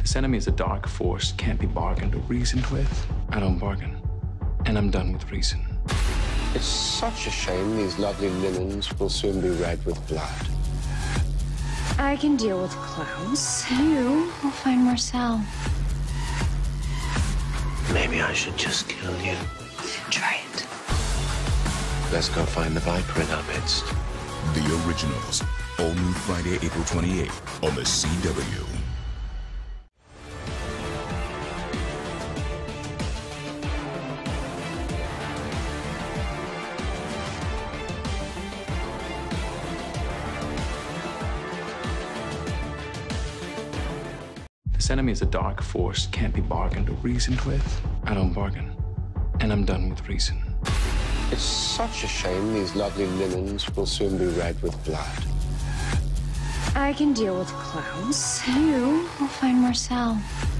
This enemy is a dark force, can't be bargained or reasoned with. I don't bargain, and I'm done with reason. It's such a shame these lovely linens will soon be red with blood. I can deal with clowns. You will find Marcel. Maybe I should just kill you. Try it. Let's go find the Viper in our midst. The Originals, all new Friday, April 28th on the CW. This enemy is a dark force, can't be bargained or reasoned with. I don't bargain, and I'm done with reason. It's such a shame these lovely linens will soon be red with blood. I can deal with clowns. You will find Marcel.